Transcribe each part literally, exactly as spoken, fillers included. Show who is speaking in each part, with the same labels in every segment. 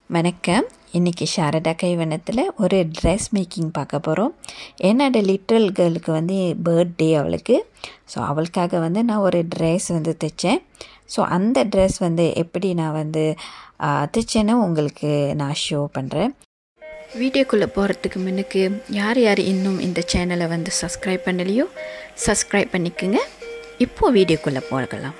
Speaker 1: வணக்கம். இன்றைக்கி ஷாரதா கைவண்ணத்தில் ஒரு ட்ரெஸ் மேக்கிங் பார்க்க போகிறோம். என்னோட லிட்டில் கேர்ளுக்கு வந்து பர்த்டே அவளுக்கு. ஸோ அவளுக்காக வந்து நான் ஒரு ட்ரெஸ் வந்து தைச்சேன். ஸோ அந்த ட்ரெஸ் வந்து எப்படி நான் வந்து தைச்சேன்னு உங்களுக்கு நான் ஷோ பண்ணுறேன். வீடியோக்குள்ளே போகிறதுக்கு முன்னுக்கு யார் யார் இன்னும் இந்த சேனலை வந்து சப்ஸ்கிரைப் பண்ணலையோ சப்ஸ்கிரைப் பண்ணிக்கோங்க. இப்போது வீடியோக்குள்ளே போகலாம்.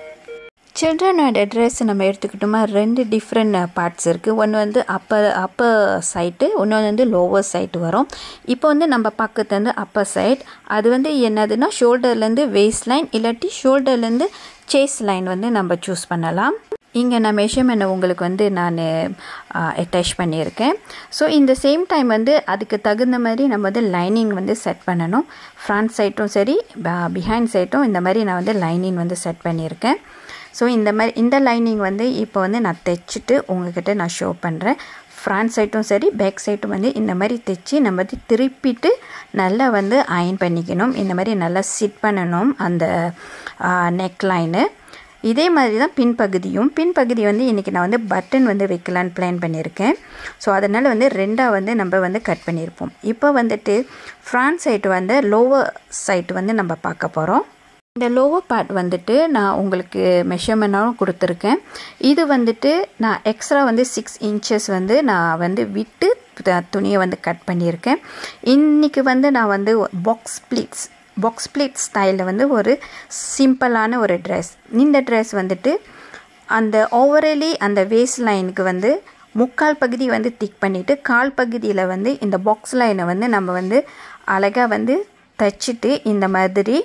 Speaker 1: சில்ட்ரனோட ட்ரெஸ் நம்ம எடுத்துக்கிட்டோமா, ரெண்டு டிஃப்ரெண்ட் பார்ட்ஸ் இருக்குது. ஒன்று வந்து அப்பர் அப்பர் சைட்டு, இன்னொன்று வந்து லோவர் சைட்டு வரும். இப்போ வந்து நம்ம பார்க்கறது வந்து அப்பர் சைட். அது வந்து என்னதுன்னா ஷோல்டர்லேருந்து வேஸ்ட் லைன் இல்லாட்டி ஷோல்டர்லேருந்து சேஸ் லைன் வந்து நம்ம சூஸ் பண்ணலாம். இங்கே நான் மெஷர்மெண்ட் உங்களுக்கு வந்து நான் அட்டாச் பண்ணியிருக்கேன். ஸோ இந்த சேம் டைம் வந்து அதுக்கு தகுந்த மாதிரி நம்ம வந்து லைனிங் வந்து செட் பண்ணணும். ஃப்ரண்ட் சைட்டும் சரி பிஹைண்ட் சைட்டும் இந்த மாதிரி நான் வந்து லைனிங் வந்து செட் பண்ணியிருக்கேன். ஸோ இந்த மாதிரி இந்த லைனிங் வந்து இப்போ வந்து நான் தைச்சிட்டு உங்கள்கிட்ட நான் ஷோ பண்ணுறேன். ஃப்ரண்ட் சைட்டும் சரி பேக் சைட்டும் வந்து இந்த மாதிரி தைச்சி நம்ம வந்து திருப்பிட்டு நல்லா வந்து அயன் பண்ணிக்கணும். இந்த மாதிரி நல்லா சிட் பண்ணணும் அந்த நெக் லைனு. இதே மாதிரி தான் பின்பகுதியும். பின்பகுதி வந்து இன்றைக்கி நான் வந்து பட்டன் வந்து வைக்கலான்னு பிளான் பண்ணியிருக்கேன். ஸோ அதனால் வந்து ரெண்டாக வந்து நம்ம வந்து கட் பண்ணியிருப்போம். இப்போ வந்துட்டு ஃப்ரண்ட் சைடு வந்து லோவர் சைடு வந்து நம்ம பார்க்க போகிறோம். இந்த லோவர் பார்ட் வந்துட்டு நான் உங்களுக்கு மெஷர்மெண்ட்டாகவும் கொடுத்துருக்கேன். இது வந்துட்டு நான் எக்ஸ்ட்ரா வந்து சிக்ஸ் இன்ச்சஸ் வந்து நான் வந்து விட்டு துணியை வந்து கட் பண்ணியிருக்கேன். இன்றைக்கி வந்து நான் வந்து பாக்ஸ் ப்ளீட்ஸ் பாக்ஸ் ப்ளீட் ஸ்டைலில் வந்து ஒரு சிம்பிளான ஒரு ட்ரெஸ். இந்த ட்ரெஸ் வந்துட்டு அந்த ஓவரலி அந்த வேஸ்ட் லைனுக்கு வந்து முக்கால் பகுதி வந்து திக் பண்ணிவிட்டு கால் பகுதியில் வந்து இந்த பாக்ஸ் லைனை வந்து நம்ம வந்து அழகாக வந்து தைச்சிட்டு இந்த மாதிரி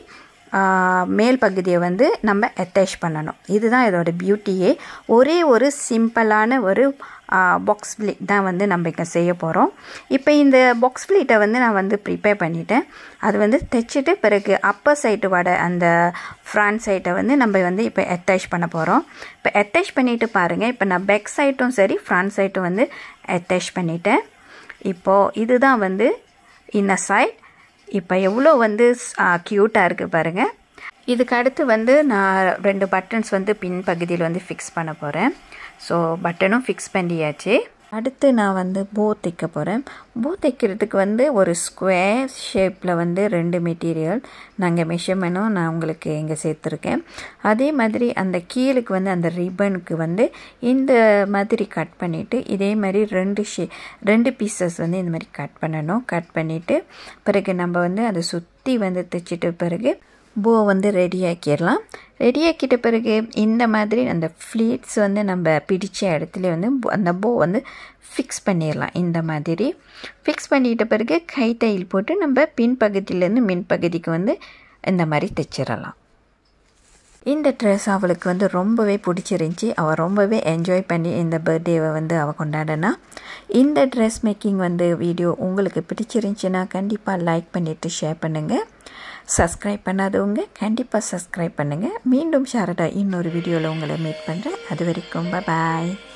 Speaker 1: மேல் பகுதியை வந்து நம்ம அட்டாச் பண்ணணும். இதுதான் இதோட பியூட்டியே. ஒரே ஒரு சிம்பிளான ஒரு பாக்ஸ் ப்ளீட் தான் வந்து நம்ம இங்கே செய்ய போகிறோம். இப்போ இந்த பாக்ஸ் ப்ளீட்டை வந்து நான் வந்து ப்ரிப்பேர் பண்ணிட்டேன். அது வந்து தைச்சிட்டு பிறகு அப்பர் சைடு வட அந்த ஃப்ரண்ட் சைட்டை வந்து நம்ம வந்து இப்போ அட்டாச் பண்ண போகிறோம். இப்போ அட்டாச் பண்ணிவிட்டு பாருங்கள். இப்போ நான் பேக் சைட்டும் சரி ஃப்ரண்ட் சைட்டும் வந்து அட்டாச் பண்ணிட்டேன். இப்போது இதுதான் வந்து இன்னர் சைட். இப்போ எவ்வளோ வந்து க்யூட்டாக இருக்குது பாருங்கள். இதுக்கு அடுத்து வந்து நான் ரெண்டு பட்டன்ஸ் வந்து பின் பகுதியில் வந்து ஃபிக்ஸ் பண்ண போகிறேன். ஸோ பட்டனும் ஃபிக்ஸ் பண்ணியாச்சு. அடுத்து நான் வந்து போ தைக்க போகிறேன். போ தைக்கிறதுக்கு வந்து ஒரு ஸ்கொயர் ஷேப்பில் வந்து ரெண்டு மெட்டீரியல் நாங்கள் மெஷர்மெண்ட்டும் நான் உங்களுக்கு இங்கே சேர்த்துருக்கேன். அதே மாதிரி அந்த கீழுக்கு வந்து அந்த ரிப்பனுக்கு வந்து இந்த மாதிரி கட் பண்ணிவிட்டு இதே மாதிரி ரெண்டு ஷே ரெண்டு பீசஸ் வந்து இந்த மாதிரி கட் பண்ணணும். கட் பண்ணிவிட்டு பிறகு நம்ம வந்து அதை சுற்றி வந்து தைச்சிட்டு பிறகு போ வந்து ரெடி ஆக்கிடலாம். ரெடி ஆக்கிட்ட பிறகு இந்த மாதிரி அந்த ஃப்ளீட்ஸ் வந்து நம்ம பிடிச்ச இடத்துல வந்து அந்த போ வந்து ஃபிக்ஸ் பண்ணிடலாம். இந்த மாதிரி ஃபிக்ஸ் பண்ணிட்ட பிறகு கை தையல் போட்டு நம்ம பின்பகுதியிலேருந்து மின்பகுதிக்கு வந்து இந்த மாதிரி தைச்சிடலாம். இந்த ட்ரெஸ் அவளுக்கு வந்து ரொம்பவே பிடிச்சிருந்துச்சி. அவள் ரொம்பவே என்ஜாய் பண்ணி இந்த பர்த்டேவை வந்து அவள் கொண்டாடினா. இந்த ட்ரெஸ் மேக்கிங் வந்து வீடியோ உங்களுக்கு பிடிச்சிருந்துச்சின்னா கண்டிப்பாக லைக் பண்ணிவிட்டு ஷேர் பண்ணுங்கள். சப்ஸ்கிரைப் பண்ணாதவங்க கண்டிப்பாக சப்ஸ்கிரைப் பண்ணுங்கள். மீண்டும் ஷாரதா இன்னொரு வீடியோவில் உங்களை மீட் பண்ணுறேன். அது வரைக்கும் பாய்.